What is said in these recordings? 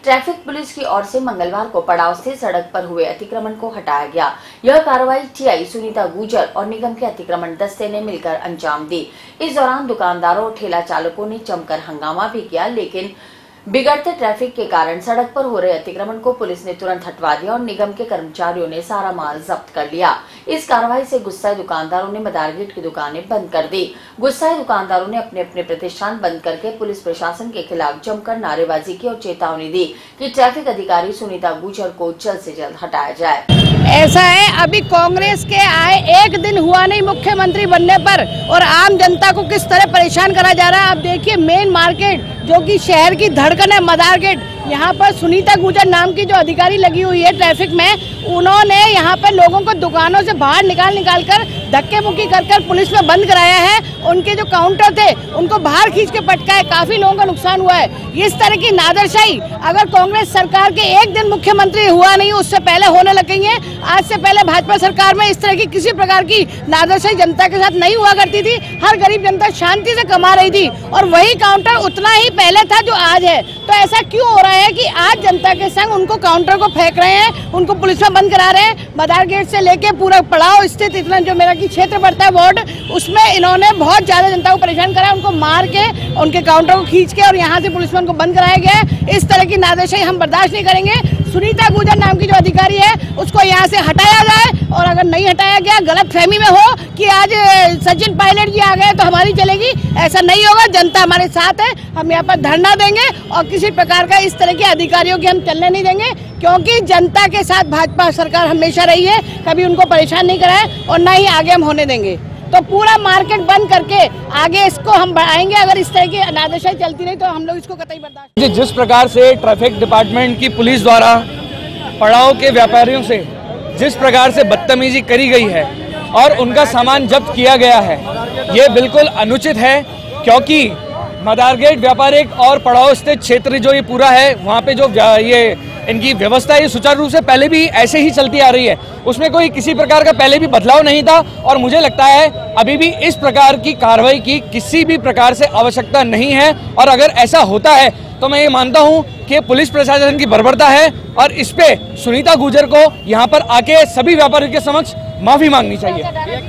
Traffic police की ओर से मंगलवार को पड़ाव स्थित सड़क पर हुए अतिक्रमण को हटाया गया। यह कार्रवाई टीआई सुनीता गुर्जर और निगम के अतिक्रमण दस्ते ने मिलकर अंजाम दी। इस दौरान दुकानदारों और ठेला चालकों ने जमकर हंगामा भी किया, लेकिन बिगड़ते ट्रैफिक के कारण सड़क पर हो रहे अतिक्रमण को पुलिस ने तुरंत हटवा दिया और निगम के कर्मचारियों ने सारा माल जब्त कर लिया। इस कार्रवाई से गुस्साए दुकानदारों ने मदार गेट की दुकानें बंद कर दी। गुस्साए दुकानदारों ने अपने अपने प्रतिष्ठान बंद करके पुलिस प्रशासन के खिलाफ जमकर नारेबाजी की और चेतावनी दी कि ट्रैफिक अधिकारी सुनीता गुर्जर को जल्द से जल्द हटाया जाए। ऐसा है, अभी कांग्रेस के आए 1 दिन हुआ नहीं मुख्यमंत्री बनने पर और आम जनता को किस तरह परेशान करा जा रहा है। आप देखिए, मेन मार्केट जो कि शहर की धड़कन है, मदार गेट, यहाँ पर सुनीता गुर्जर नाम की जो अधिकारी लगी हुई है ट्रैफिक में, उन्होंने यहाँ पर लोगों को दुकानों से बाहर निकाल कर धक्के मुक्की कर पुलिस में बंद कराया है। उनके जो काउंटर थे उनको बाहर खींच के पटका है, काफी लोगों का नुकसान हुआ है। इस तरह की नादरशाही अगर कांग्रेस सरकार के 1 दिन मुख्यमंत्री हुआ नहीं, उससे पहले होने लगेंगे। आज से पहले भाजपा सरकार में इस तरह की किसी प्रकार की नादरशाही जनता के साथ नहीं हुआ करती थी। हर गरीब जनता शांति से कमा रही थी और वही काउंटर उतना ही पहले था जो आज है। तो ऐसा क्यों हो रहा है कि आज जनता के संग उनको काउंटर को फेंक रहे हैं, उनको पुलिस में बंद करा रहे हैं। मदार गेट से लेके पूरा पड़ाव स्थित इतना जो मेरा की क्षेत्र पड़ता है वार्ड, उसमें इन्होंने बहुत ज्यादा जनता को परेशान करा, उनको मार के उनके काउंटर को खींच के और यहाँ से पुलिस में उनको बंद कराया गया है। इस तरह की नादरशाही हम बर्दाश्त नहीं करेंगे। सुनीता गुर्जर नाम की जो अधिकारी है उसको यहाँ से हटाया जाए और अगर नहीं हटाया गया, गलत फहमी में हो कि आज सचिन पायलट जी आ गए तो हमारी चलेगी, ऐसा नहीं होगा। जनता हमारे साथ है, हम यहाँ पर धरना देंगे और किसी प्रकार का इस तरह के अधिकारियों के हम चलने नहीं देंगे, क्योंकि जनता के साथ भाजपा सरकार हमेशा रही है, कभी उनको परेशान नहीं करा है और न ही आगे हम होने देंगे। तो पूरा मार्केट बंद करके आगे इसको हम बढ़ाएंगे। अगर इस तरह की नादरशाही चलती रही तो हम लोग इसको कतई बर्दाश्त। जिस प्रकार से ट्रैफिक डिपार्टमेंट की पुलिस द्वारा पड़ाव के व्यापारियों से जिस प्रकार से बदतमीजी करी गई है और उनका सामान जब्त किया गया है, ये बिल्कुल अनुचित है, क्योंकि मदार गेट व्यापारिक और पड़ाव स्थित क्षेत्र जो ये पूरा है, वहाँ पे जो ये इनकी व्यवस्था है सुचारू रूप से पहले भी ऐसे ही चलती आ रही है, उसमें कोई किसी प्रकार का पहले भी बदलाव नहीं था और मुझे लगता है अभी भी इस प्रकार की कार्रवाई की किसी भी प्रकार से आवश्यकता नहीं है। और अगर ऐसा होता है तो मैं ये मानता हूँ कि पुलिस प्रशासन की बर्बरता है और इस पे सुनीता गुर्जर को यहाँ पर आके सभी व्यापारियों के समक्ष माफी मांगनी चाहिए।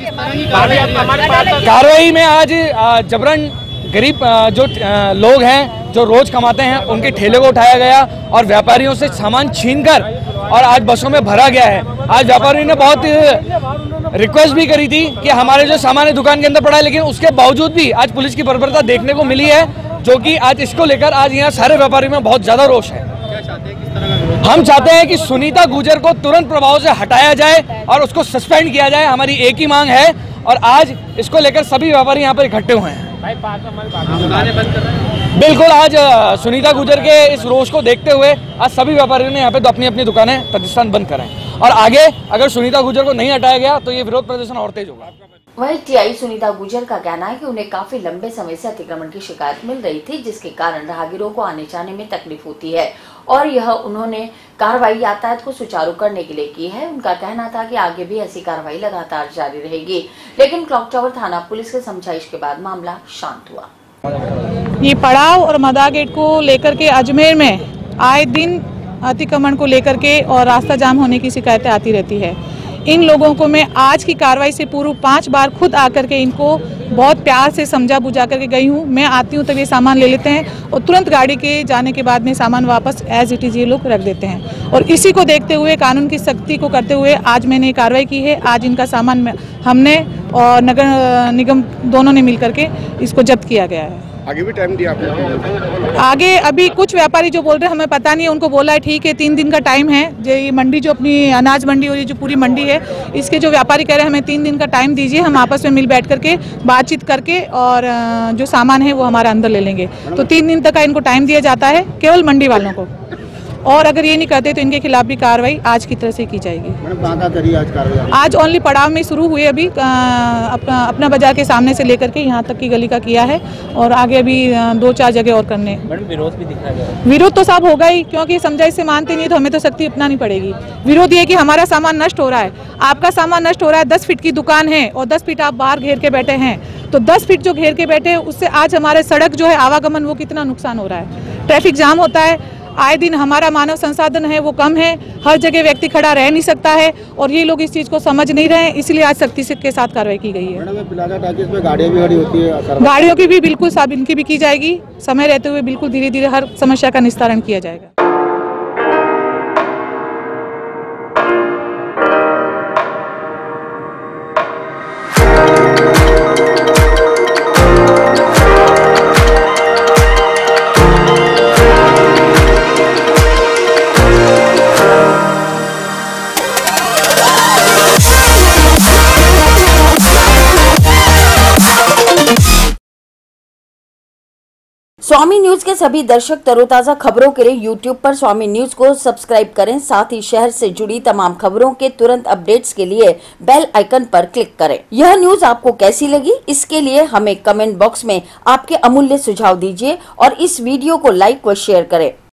कार्रवाई में आज जबरन गरीब जो लोग हैं जो रोज कमाते हैं उनके ठेले को उठाया गया और व्यापारियों से सामान छीनकर और आज बसों में भरा गया है। आज व्यापारियों ने बहुत रिक्वेस्ट भी करी थी कि हमारे जो सामान है दुकान के अंदर पड़ा है, लेकिन उसके बावजूद भी आज पुलिस की बर्बरता देखने को मिली है, जो कि आज इसको लेकर आज यहाँ सारे व्यापारियों में बहुत ज्यादा रोष है। हम चाहते हैं कि सुनीता गुर्जर को तुरंत प्रभाव से हटाया जाए और उसको सस्पेंड किया जाए, हमारी एक ही मांग है और आज इसको लेकर सभी व्यापारी यहाँ पर इकट्ठे हुए हैं। बिल्कुल, आज सुनीता गुर्जर के इस रोष को देखते हुए आज सभी व्यापारियों ने यहाँ पे अपनी अपनी दुकानें प्रतिष्ठान बंद कराएं और आगे अगर सुनीता गुर्जर को नहीं हटाया गया तो ये विरोध प्रदर्शन और तेज होगा। वहीं टीआई सुनीता गुर्जर का कहना है कि उन्हें काफी लंबे समय से अतिक्रमण की शिकायत मिल रही थी, जिसके कारण राहगीरों को आने जाने में तकलीफ होती है और यह उन्होंने कार्रवाई यातायात को सुचारू करने के लिए की है। उनका कहना था कि आगे भी ऐसी कार्रवाई लगातार जारी रहेगी, लेकिन क्लॉक टावर थाना पुलिस के समझाइश के बाद मामला शांत हुआ। ये पड़ाव और मदार गेट को लेकर के अजमेर में आए दिन अतिक्रमण को लेकर के और रास्ता जाम होने की शिकायतें आती रहती है। इन लोगों को मैं आज की कार्रवाई से पूर्व 5 बार खुद आकर के इनको बहुत प्यार से समझा बुझा करके गई हूँ। मैं आती हूँ तब ये सामान ले लेते हैं और तुरंत गाड़ी के जाने के बाद में सामान वापस एज इट इज़ ये लोग रख देते हैं और इसी को देखते हुए कानून की सख्ती को करते हुए आज मैंने कार्रवाई की है। आज इनका सामान हमने और नगर निगम दोनों ने मिल करके इसको जब्त किया गया है। आगे भी टाइम दिया आपने? आगे अभी कुछ व्यापारी जो बोल रहे हैं हमें पता नहीं है, उनको बोला है ठीक है 3 दिन का टाइम है। जो ये मंडी जो अपनी अनाज मंडी और ये जो पूरी मंडी है, इसके जो व्यापारी कह रहे हैं हमें 3 दिन का टाइम दीजिए, हम आपस में मिल बैठ करके बातचीत करके और जो सामान है वो हमारा अंदर ले लेंगे। तो 3 दिन तक का इनको टाइम दिया जाता है केवल मंडी वालों को, और अगर ये नहीं करते तो इनके खिलाफ भी कार्रवाई आज की तरह से की जाएगी। आज ओनली पड़ाव में शुरू हुई, अभी अपना बाजार के सामने से लेकर के यहाँ तक की गली का किया है और आगे अभी 2-4 जगह और करने। विरोध भी दिखाया गया? विरोध तो साहब होगा ही, क्योंकि समझाइश से मानते नहीं तो हमें तो सख्ती अपनानी पड़ेगी। विरोध ये कि हमारा सामान नष्ट हो रहा है, आपका सामान नष्ट हो रहा है। 10 फीट की दुकान है और 10 फीट आप बाहर घेर के बैठे हैं, तो 10 फीट जो घेर के बैठे हैं उससे आज हमारे सड़क जो है आवागमन वो कितना नुकसान हो रहा है। ट्रैफिक जाम होता है, आए दिन हमारा मानव संसाधन है वो कम है, हर जगह व्यक्ति खड़ा रह नहीं सकता है और ये लोग इस चीज़ को समझ नहीं रहे हैं, इसलिए आज सख्ती से के साथ कार्रवाई की गई है। प्लाजा टाकीज में गाड़ियाँ भी खड़ी होती है, गाड़ियों की भी बिल्कुल साहब इनकी भी की जाएगी, समय रहते हुए बिल्कुल धीरे धीरे हर समस्या का निस्तारण किया जाएगा। स्वामी न्यूज के सभी दर्शक तरोताजा खबरों के लिए यूट्यूब पर स्वामी न्यूज को सब्सक्राइब करें। साथ ही शहर से जुड़ी तमाम खबरों के तुरंत अपडेट्स के लिए बेल आइकन पर क्लिक करें। यह न्यूज आपको कैसी लगी, इसके लिए हमें कमेंट बॉक्स में आपके अमूल्य सुझाव दीजिए और इस वीडियो को लाइक व शेयर करें।